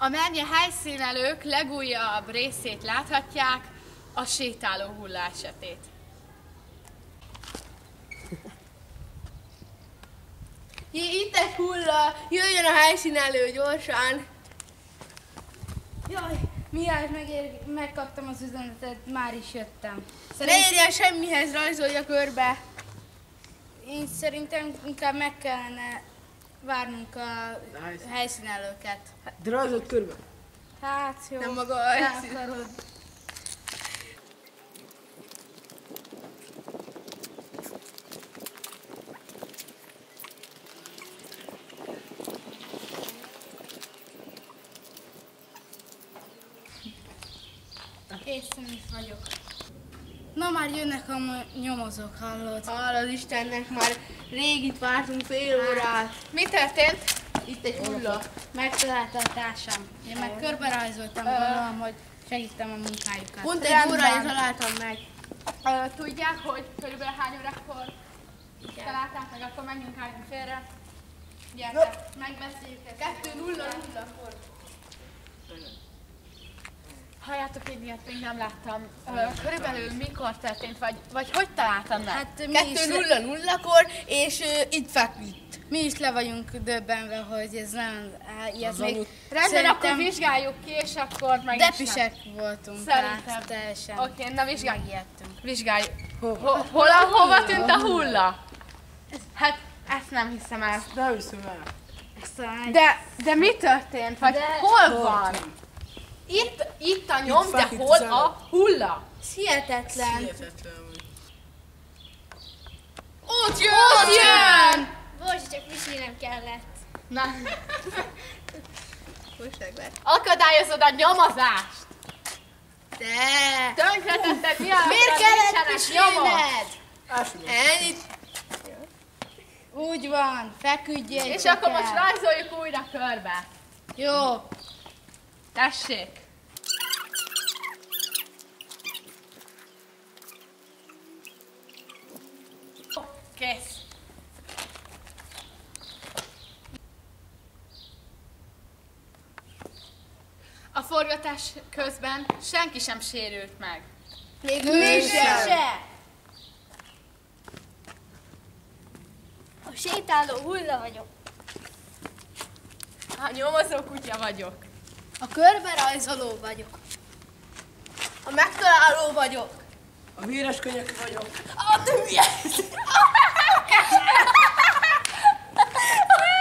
A mernye helyszínelők legújabb részét láthatják, a sétáló hulla esetét. Itt egy hulla, jöjjön a helyszínelő gyorsan! Jaj, miért megkaptam az üzenetet, már is jöttem. Ne érjen semmihez, rajzolja körbe! Én szerintem inkább meg kellene várnunk a helyszínelőket. De rajzolt körbe. Hát jó. Nem maga a helyszín. Akarod. Készen is vagyok. Na már jönnek a nyomozók, hallod? Hallod Istennek, már rég itt vártunk fél órát. Mi történt? Itt egy hulla. Megtalálta a társam. Én meg körbe rajzoltam, gondolom, hogy segítem a munkájukat. Pont egy órája találtam meg. Tudják, hogy körülbelül hány órakor találták meg, akkor menjünk állni félre. Gyertek, megbeszéljük ezt. 2:00-kor. Halljátok, én ilyet még nem láttam. Körülbelül mikor történt, vagy hogy találtam meg? Hát 2:00-kor, és itt feküdt. mi is le vagyunk döbbenve, hogy ez nem ilyet még. Rendben, akkor vizsgáljuk ki, és akkor meg Depisek voltunk. Szerintem. Tehát teljesen. Oké, na vizsgáljuk. Megijedtünk. Vizsgáljuk. Hova tűnt a hulla? Hát, ezt nem hiszem el. Ne hiszem el. De mi történt? Vagy hol van? Itt a nyom, de feküdt hol az a hulla? Hihetetlen. Hihetetlen vagy. Ott jön! Bocs, csak viselnem kellett. Na, Most meg akadályozod a nyomozást! De! Tönkretetted, mi a Miért kellett nincsenek nyomok? pisilned? Ennyit. Úgy van, feküdjél. És akkor most rajzoljuk újra körbe. Jó. Tessék! Kész. A forgatás közben senki sem sérült meg. Még mi sem. A sétáló hulla vagyok. A nyomozó kutya vagyok. A körbe rajzoló vagyok. A megtaláló vagyok. A véres könyök vagyok. A